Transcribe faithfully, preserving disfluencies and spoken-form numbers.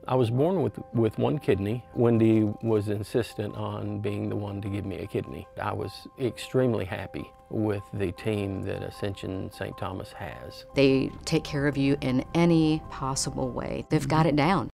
I was born with, with one kidney. Wendy was insistent on being the one to give me a kidney. I was extremely happy with the team that Ascension Saint Thomas has. They take care of you in any possible way. They've got it down.